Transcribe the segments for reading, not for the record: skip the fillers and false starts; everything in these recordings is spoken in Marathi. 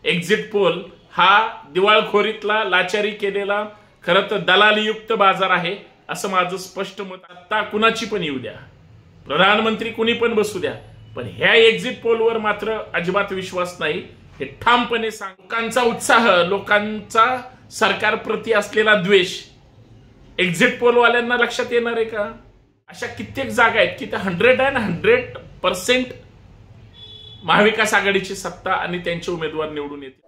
एक्झिट पोल हा दिवाळखोरीतला लाचारी केलेला खरं तर दलालीयुक्त बाजार आहे असं माझं स्पष्ट मत. आता कुणाची पण येऊ द्या, प्रधानमंत्री कुणी पण बसू द्या, पण ह्या एक्झिट पोलवर मात्र अजिबात विश्वास नाही हे ठामपणे सांग. लोकांचा उत्साह, लोकांचा सरकारप्रती असलेला द्वेष एक्झिट पोलवाल्यांना लक्षात येणार आहे का? अशा कित्येक जागा आहेत की त्या 100% महाविकास आघाडीची सत्ता आणि त्यांचे उमेदवार निवडून येतील.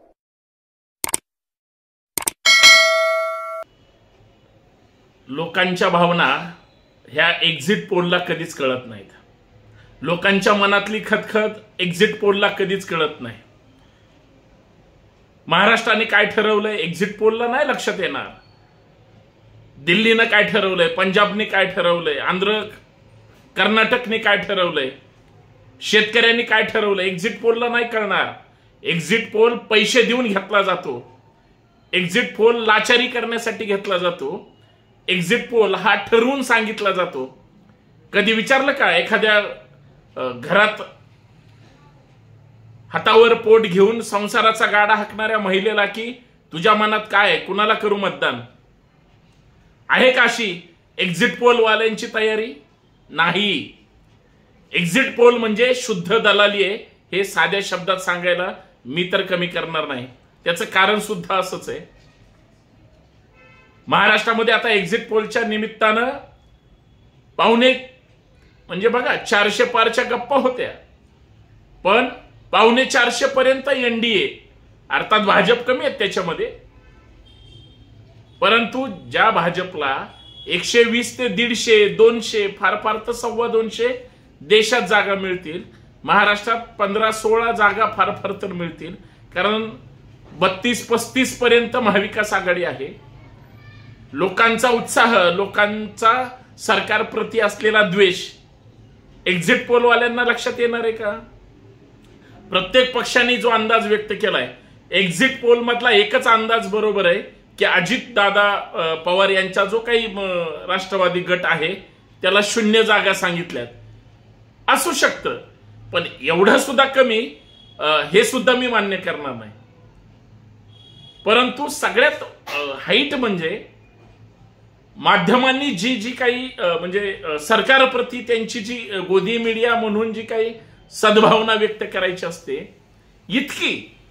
लोकांच्या भावना ह्या एक्झिट पोलला कधीच कळत नाहीत. लोकांच्या मनातली खतखत एक्झिट पोलला कधीच कळत नाही. महाराष्ट्राने काय ठरवलंय एक्झिट पोलला नाही लक्षात येणार. दिल्लीनं काय ठरवलंय, पंजाबने काय ठरवलंय, आंध्र कर्नाटकने काय ठरवलंय, शेतकऱ्यांनी काय ठरवलंय एक्झिट पोलला नाही कळणार. एक्झिट पोल पैसे देऊन घेतला जातो. एक्झिट पोल लाचारी करण्यासाठी घेतला जातो. एक्झिट पोल हा ठरवून सांगितला जातो. कधी विचारलं का एखाद्या घरात हातावर पोट घेऊन संसाराचा गाडा हाकणाऱ्या महिलेला की तुझ्या मनात काय आहे, कुणाला करू मतदान? आहे का अशी एक्झिट पोल वाल्यांची तयारी? नाही. एक्झिट पोल म्हणजे शुद्ध दलाली आहे हे साध्या शब्दात सांगायला मी तर कमी करणार नाही. त्याचं कारण सुद्धा असंच आहे. महाराष्ट्रामध्ये आता एक्झिट पोलच्या निमित्तानं म्हणजे बघा 400 पारच्या गप्पा होत्या, पण 450 पर्यंत एनडीए अर्थात भाजप कमी आहेत त्याच्यामध्ये. परंतु ज्या भाजपला 120 ते 150, 200 फार फार तर 225 देशात जागा मिळतील, महाराष्ट्रात 15-16 जागा फार फार तर मिळतील. कारण 32-35 पर्यंत महाविकास आघाडी आहे. लोकांचा उत्साह, लोकांचा सरकारप्रती असलेला द्वेष एक्झिट पोलवाल्यांना लक्षात येणार आहे का? प्रत्येक पक्षाने जो अंदाज व्यक्त केलाय एक्झिट पोल मधला एकच अंदाज बरोबर आहे की अजित दादा पवार यांचा जो काही राष्ट्रवादी गट आहे त्याला 0 जागा सांगितल्यात. असू शकतं, पण एवढं सुद्धा कमी हे सुद्धा मी मान्य करणार नाही. परंतु सगळ्यात हाईट म्हणजे माध्यमांनी जी काही म्हणजे सरकारप्रती त्यांची जी गोदी मीडिया म्हणून जी काही सद्भावना व्यक्त करायची असते इतकी.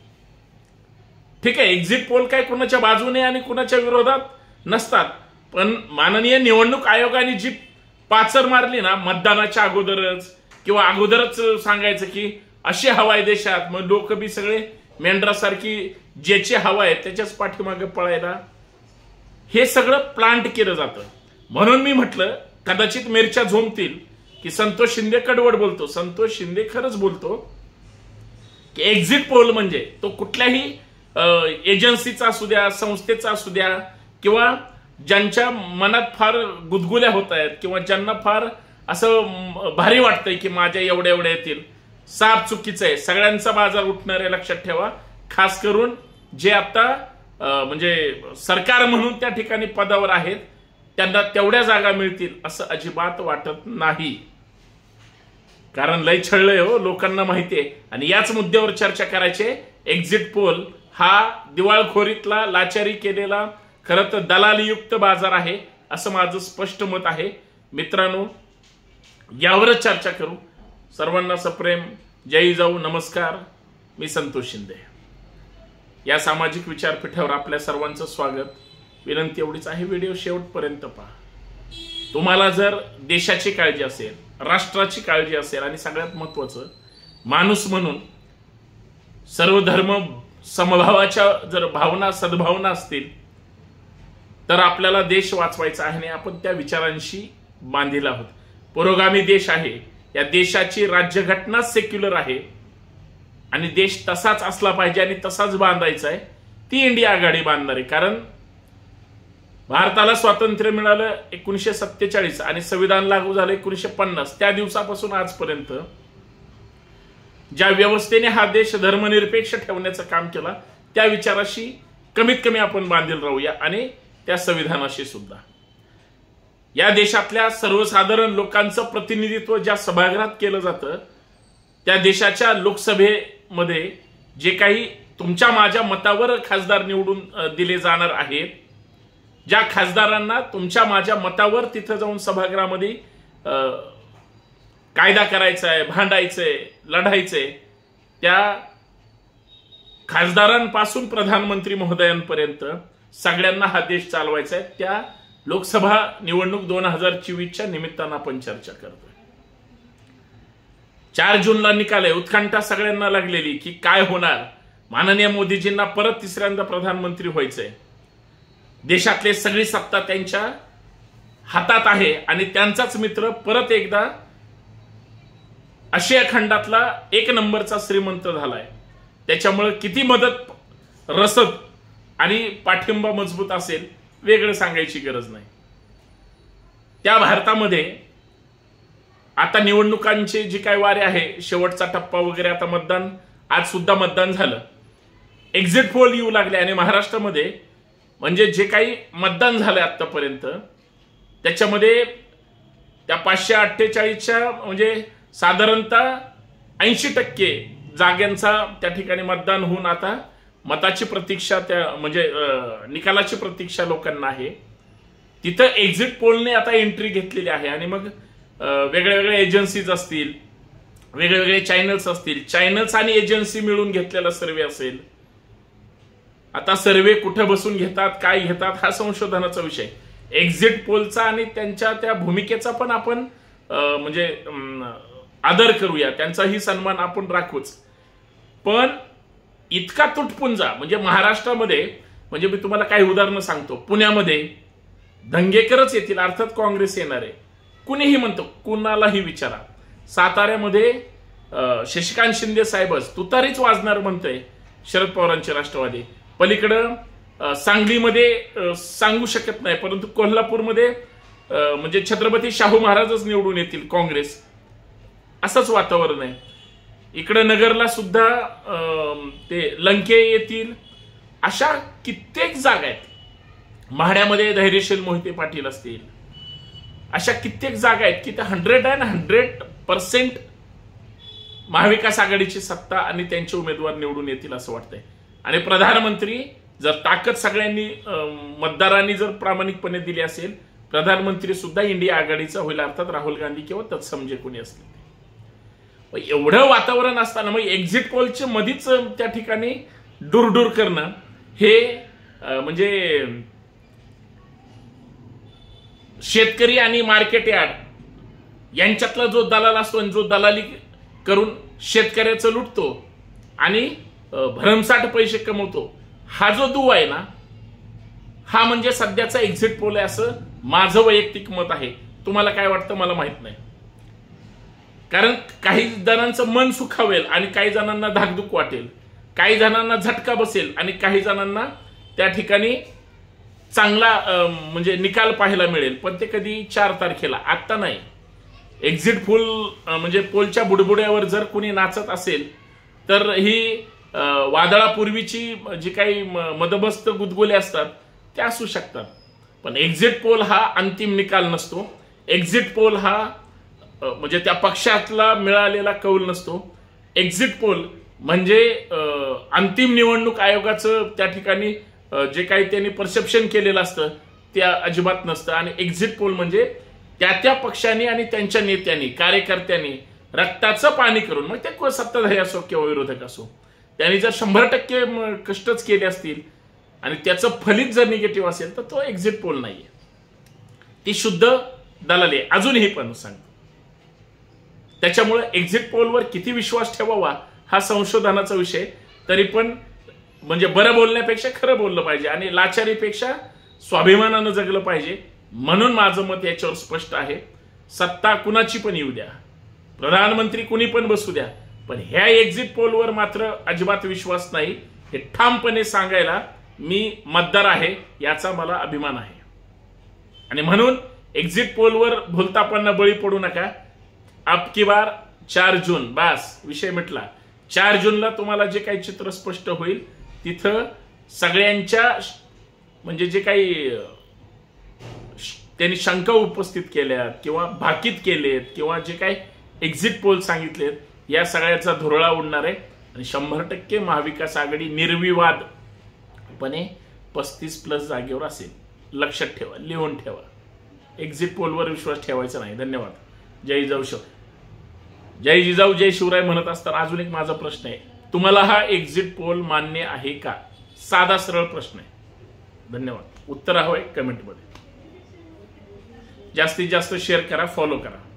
ठीक आहे, एक्झिट पोल काय कुणाच्या बाजूने आणि कुणाच्या विरोधात नसतात, पण माननीय निवडणूक आयोगाने जी पाचर मारली ना मतदानाच्या अगोदरच किंवा अगोदरच सांगायचं की अशी हवा आहे देशात, मग लोक बी सगळे मेंढरासारखी ज्याची हवा आहे त्याच्याच पाठीमागे पळायला, हे सगळं प्लांट केलं जातं. म्हणून मी म्हटलं कदाचित मिरच्या झोमतील की संतोष शिंदे कडवड बोलतो. संतोष शिंदे खरंच बोलतो की एक्झिट पोल म्हणजे तो कुठल्याही एजन्सीचा असू द्या, संस्थेचा असू द्या, किंवा ज्यांच्या मनात फार गुदगुल्या होत आहेत किंवा ज्यांना फार असं भारी वाटतंय की माझ्या एवढ्या येतील, साप चुकीचं आहे. सगळ्यांचा बाजार उठणार आहे लक्षात ठेवा. खास करून जे आता म्हणजे सरकार म्हणून त्या ठिकाणी पदावर आहेत त्यांना तेवढ्या जागा मिळतील असं अजिबात वाटत नाही. कारण लय छळलंय हो, लोकांना माहिती आहे. आणि याच मुद्द्यावर चर्चा करायचे. एक्झिट पोल हा दिवाळखोरीतला लाचारी केलेला खरं तर दलालीयुक्त बाजार आहे असं माझं स्पष्ट मत आहे. मित्रांनो, यावरच चर्चा करू. सर्वांना सप्रेम जय जाऊ, नमस्कार. मी संतोष शिंदे. या सामाजिक विचारपीठावर आपल्या सर्वांचं स्वागत. विनंती एवढीच आहे, व्हिडिओ शेवटपर्यंत पहा. तुम्हाला जर देशाची काळजी असेल, राष्ट्राची काळजी असेल आणि सगळ्यात महत्त्वाचं माणूस म्हणून सर्व धर्म समभावाच्या जर भावना सद्भावना असतील तर आपल्याला देश वाचवायचा आहे आणि आपण त्या विचारांशी बांधील आहोत. पुरोगामी देश आहे. या देशाची राज्यघटना सेक्युलर आहे आणि देश तसाच असला पाहिजे आणि तसाच बांधायचा आहे. ती इंडिया आघाडी बांधणार आहे. कारण भारताला स्वातंत्र्य मिळालं 1947 आणि संविधान लागू झालं 1950. त्या दिवसापासून आजपर्यंत ज्या व्यवस्थेने हा देश धर्मनिरपेक्ष ठेवण्याचं काम केलं त्या विचाराशी कमीत कमी आपण बांधील राहूया आणि त्या संविधानाशी सुद्धा. या देशातल्या सर्वसाधारण लोकांचं प्रतिनिधित्व ज्या सभागृहात केलं जातं त्या देशाच्या लोकसभेमध्ये जे काही तुमच्या माझ्या मतावर खासदार निवडून दिले जाणार आहेत, ज्या खासदारांना तुमच्या माझ्या मतावर तिथं जाऊन सभागृहामध्ये कायदा करायचा आहे, भांडायचंय, लढायचंय, त्या खासदारांपासून प्रधानमंत्री महोदयांपर्यंत सगळ्यांना हा देश चालवायचा आहे. त्या लोकसभा निवडणूक 2024च्या निमित्तानं आपण चर्चा करतोय. 4 जूनला निकाल आहे. उत्कंठा सगळ्यांना लागलेली की काय होणार. माननीय मोदीजींना परत तिसऱ्यांदा प्रधानमंत्री व्हायचंय. देशातली सगळी सत्ता त्यांच्या हातात आहे आणि त्यांचाच मित्र परत एकदा आशिया खंडातला 1 नंबरचा श्रीमंत झालाय. त्याच्यामुळे किती मदत, रसद आणि पाठिंबा मजबूत असेल वेगळं सांगायची गरज नाही. त्या भारतामध्ये आता निवडणुकांचे जी काय वारे आहे, शेवटचा टप्पा वगैरे, आता मतदान, आज सुद्धा मतदान झालं, एक्झिट पोल येऊ लागले आणि महाराष्ट्रामध्ये म्हणजे जे काही मतदान झालं आतापर्यंत त्याच्यामध्ये त्या 548च्या म्हणजे साधारणतः 80% जागांचा त्या ठिकाणी मतदान होऊन आता मताची प्रतीक्षा, त्या म्हणजे निकालाची प्रतीक्षा लोकांना आहे. तिथं एक्झिट पोलने आता एंट्री घेतलेली आहे आणि मग वेगळ्या वेगळ्या एजन्सीज असतील, वेगवेगळे चॅनल्स असतील, चॅनल्स आणि एजन्सी मिळून घेतलेला सर्वे असेल. आता सर्वे कुठे बसून घेतात, काय घेतात, हा संशोधनाचा विषय. एक्झिट पोलचा आणि त्यांच्या त्या भूमिकेचा पण आपण म्हणजे आदर करूया, त्यांचाही सन्मान आपण राखूच. पण इतका तुटपुंजा म्हणजे महाराष्ट्रामध्ये, म्हणजे मी तुम्हाला काही उदाहरणं सांगतो. पुण्यामध्ये दंगेकरच येतील, अर्थात काँग्रेस येणार आहे, कुणीही म्हणतो, कुणालाही विचारा. साताऱ्यामध्ये शशिकांत शिंदे साहेबच तुतारीच वाजणार म्हणतोय शरद पवारांचे राष्ट्रवादी. पलीकडं सांगलीमध्ये सांगू शकत नाही, परंतु कोल्हापूरमध्ये म्हणजे छत्रपती शाहू महाराजच निवडून येतील काँग्रेस, असंच वातावरण आहे. इकडे नगरला सुद्धा ते लंके येतील. अशा कित्येक जागा आहेत. म्हाड्यामध्ये धैर्यशील मोहिते पाटील असतील. अशा कित्येक जागा आहेत की त्या 100% महाविकास आघाडीची सत्ता आणि त्यांचे उमेदवार निवडून येतील असं वाटतंय. आणि प्रधानमंत्री जर ताकद सगळ्यांनी मतदारांनी जर प्रामाणिकपणे दिली असेल, प्रधानमंत्री सुद्धा इंडिया आघाडीचा होईल, अर्थात राहुल गांधी किंवा तत्सम जे कोणी असतील. एवढं वातावरण असताना मग एक्झिट पोलच्या मधीच त्या ठिकाणी दूरदूर करणं हे म्हणजे शेतकरी आणि मार्केट यार्ड यांच्यातला जो दलाल असतो आणि जो दलाली करून शेतकऱ्याचं लुटतो आणि भरमसाठ पैसे कमवतो, हा जो दुवा आहे ना, हा म्हणजे सध्याचा एक्झिट पोल आहे असं माझं वैयक्तिक मत आहे. तुम्हाला काय वाटतं मला माहित नाही. कारण काही जणांचं मन सुखावेल आणि काही जणांना धाकधूक वाटेल, काही जणांना झटका बसेल आणि काही जणांना त्या ठिकाणी चांगला म्हणजे निकाल पाहायला मिळेल. पण ते कधी 4 तारखेला, आता नाही. एक्झिट पोल म्हणजे पोलच्या बुडबुड्यावर जर कोणी नाचत असेल तर ही वादळापूर्वीची जी काही मदबस्त गुदगुले असतात त्या असू शकतात. पण एक्झिट पोल हा अंतिम निकाल नसतो. एक्झिट पोल हा म्हणजे त्या पक्षातला मिळालेला कौल नसतो. एक्झिट पोल म्हणजे अंतिम निवडणूक आयोगाचं त्या ठिकाणी जे काही त्यांनी परसेप्शन केलेलं असतं ते अजिबात नसतं. आणि एक्झिट पोल म्हणजे त्या पक्षांनी आणि त्यांच्या नेत्यांनी, कार्यकर्त्यांनी रक्ताचं पाणी करून, मग ते सत्ताधारी असो किंवा विरोधक असो, त्यांनी जर 100% कष्टच केले असतील आणि त्याचं फलित जर निगेटिव्ह असेल तर तो एक्झिट पोल नाहीये, ती शुद्ध दलाली आहे. अजूनही पण सांगतो. त्याच्यामुळे एक्झिट पोलवर किती विश्वास ठेवावा हा संशोधनाचा विषय. तरी पण म्हणजे बरं बोलण्यापेक्षा खरं बोललं पाहिजे आणि लाचारीपेक्षा स्वाभिमानानं जगलं पाहिजे. म्हणून माझं मत याच्यावर स्पष्ट आहे. सत्ता कुणाची पण येऊ द्या, प्रधानमंत्री कुणी पण बसू द्या, पण ह्या एक्झिट पोलवर मात्र अजिबात विश्वास नाही. हे ठामपणे सांगायला मी मतदार आहे, याचा मला अभिमान आहे. आणि म्हणून एक्झिट पोलवर भुलतापणा बळी पडू नका. अब की बार 4 जून, बस विषय मिटला. 4 जूनला तुम्हाला जे काही चित्र स्पष्ट होईल तिथं सगळ्यांच्या म्हणजे जे काही त्यांनी शंका उपस्थित केल्या किंवा भाकीत केलेत किंवा जे काही एक्झिट पोल सांगितलेत या सगळ्याचा धुरळा उडणार आहे. आणि 100% महाविकास आघाडी निर्विवादपणे 35+ जागेवर असेल. लक्षात ठेवा, लिहून ठेवा. एक्झिट पोलवर विश्वास ठेवायचा नाही. धन्यवाद. जय जिजाऊ जय शिवराय म्हणत असताना अजून एक माझा प्रश्न आहे, तुम्हाला हा एक्झिट पोल मान्य आहे का? साधा सरळ प्रश्न आहे. धन्यवाद. उत्तर हवंय कमेंटमध्ये. जास्तीत जास्त शेअर करा, फॉलो करा.